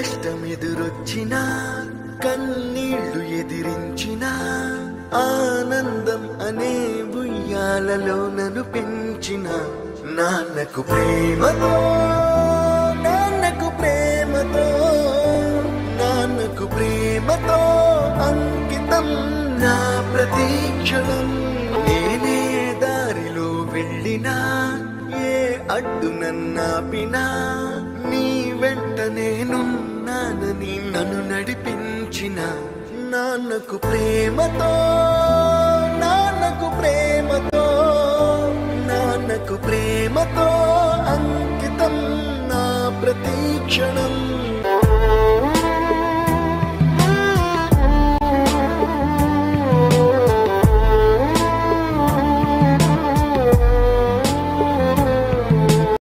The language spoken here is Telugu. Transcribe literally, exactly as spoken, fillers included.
కష్టమెదురొచ్చినా కన్నీళ్లు ఎదిరించిన ఆనందం అనే ఉయ్యాలలో నన్ను పెంచిన నాన్నకు ప్రేమతో నాన్నకు ప్రేమతో నాన్నకు ప్రేమతో అంకితం నా ప్రతీక్షణం. నేనే దారిలో వెళ్ళినా ఏ అడ్డు నన్నాపినా నీ వెంట నేనున్నానని నన్ను నడిపించిన నాన్నకు ప్రేమతో నాన్నకు ప్రేమతో నాన్నకు ప్రేమతో అంకితం నా ప్రతీక్షణం.